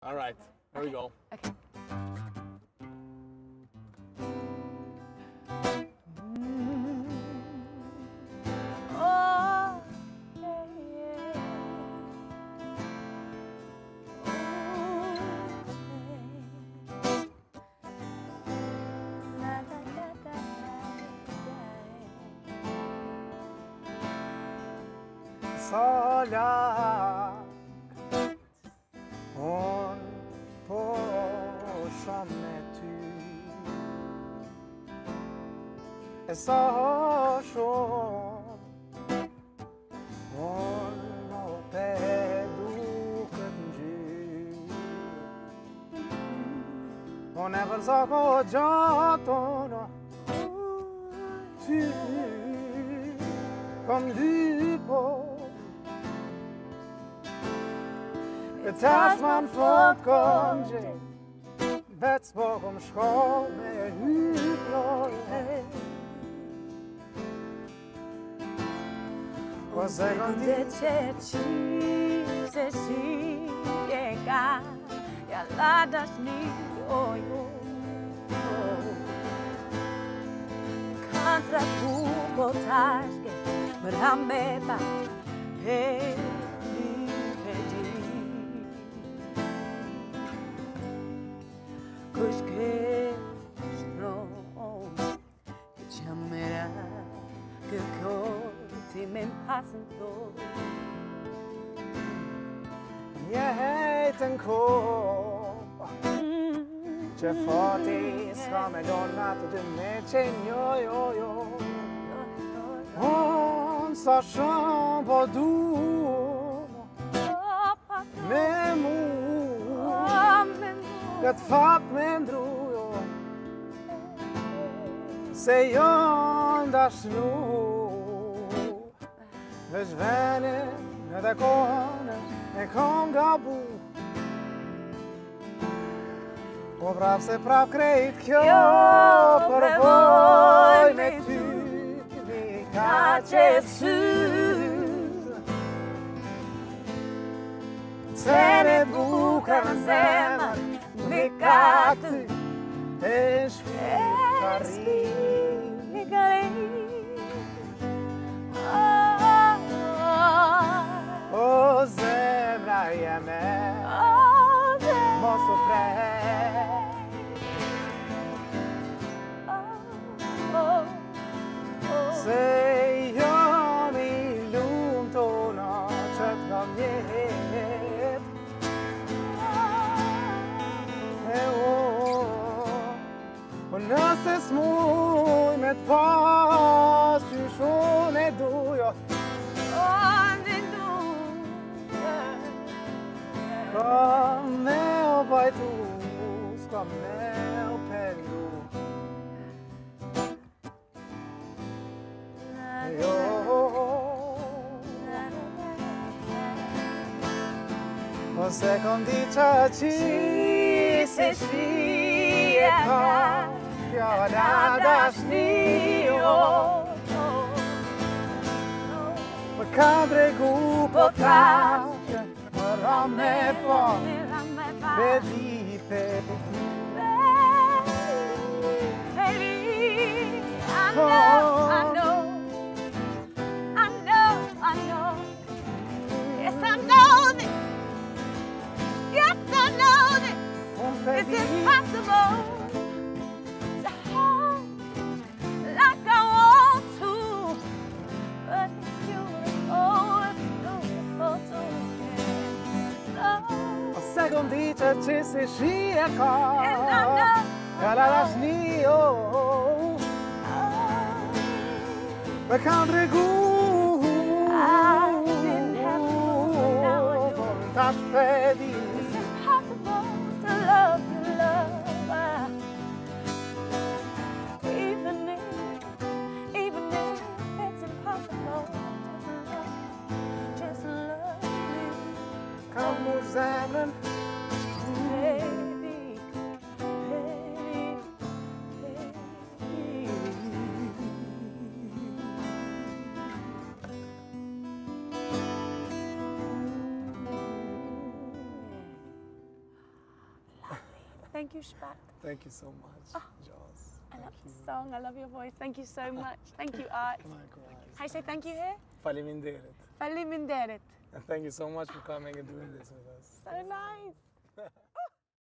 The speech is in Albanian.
All right, here we go. Okay. Oh, yeah, yeah. La, la, la, la, Solak hon på som tu sa så hon peduken ju hon ever sa ko jaton tu kom du på Tash man fått konje Vets bakom skål med hyplor Och säkert det se llega jag ladas ni ojo Contra tu potaske Merhameba hey Kush que strong Chamera que corti me passen so Jag heter K Jag får det ska med donna till du med jo Hon sa som på du Med mor Gat fatt men dro jo Säg onda snu Ves vene Nada kone E kom gabu Och brav se prav krejt kjo Por voi me ty Mi kace sus Cene bukar na zemar Mikatu Espikari O zemra je me Mosu pre Se jag mi lum tona Čet ga mjet Och nöse smoj med ett pas Ju sjone du jag Kom med och baj tus Kom med och pengu Och se kom dit chachi Se shieka Jag dadas ni Och kadre gu på tasche Rame på Bedipe Baby, I know. Yes, I know this. Yes, I know this. It's impossible to hold like I want to, but it's beautiful to Och se kom dit chachi se shieka And I know. Jag dadas ni Men kadre gu I didn't have to, now I do. Tash pedi It's impossible to love you, love. Even if it's impossible, just love you, Kom mor zemren baby, baby. Thank you, Spat. Thank you so much, Jaws. I love Thank the you. song. I love your voice. Thank you so much. Thank you, Art. Likewise. How you say thank you here? Faliminderit. Faliminderit. And thank you so much for coming and doing this with us. So nice.